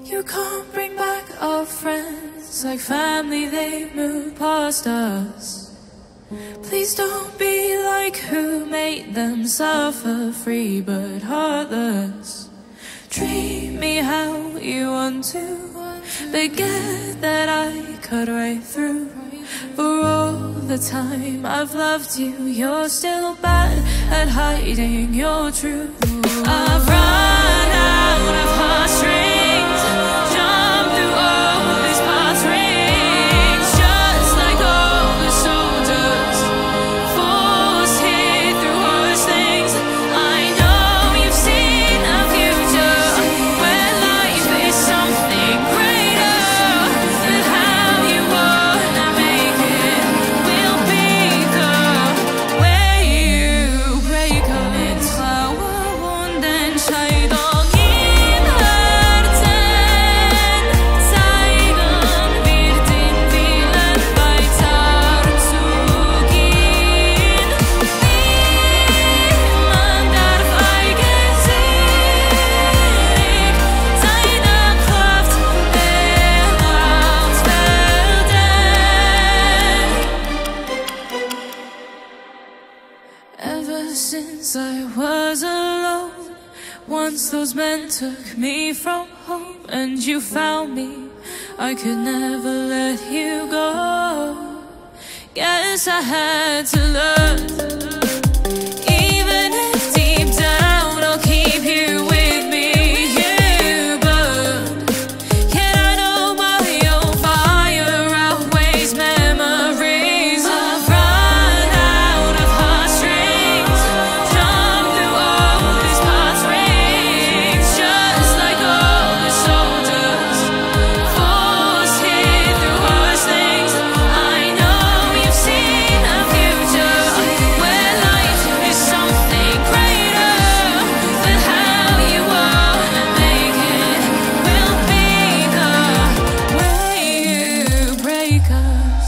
You can't bring back our friends, like family they've moved past us. Please don't be like who made them suffer, free but heartless. Treat me how you want to, forget that I cut right through. For all the time I've loved you, you're still bad at hiding your truth. I've run out of heartstrings, jumped through all these past rings, just like all the soldiers, forced here through worse things. I know you've seen a future where life is something greater than how you wanna make it. Will be the way you break us. flower wunden scheidung Ever since I was alone, once those men took me from home, and you found me, I could never let you go. Guess I had to learn, even if deep down I'll keep you with me. You burn, yet I know my own fire outweighs memories. I've run out of heartstrings, jumped through all these past rings, just like all the soldiers, forced here through worse things. I know you've seen a future where life is something greater than how you wanna make it. Will be the way you break us.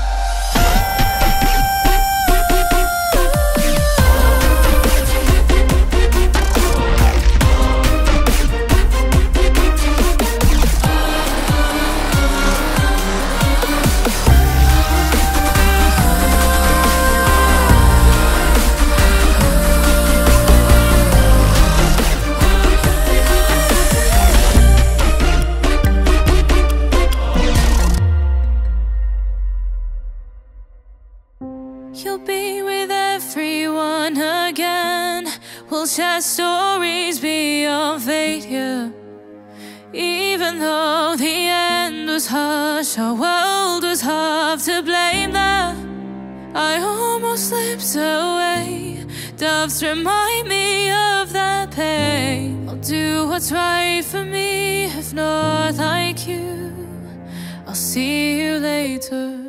You'll be with everyone again. We'll share stories beyond fate here. Even though the end was harsh, our world was half to blame there. I almost slipped away. Doves remind me of that pain. I'll do what's right for me, if not like you, I'll see you later.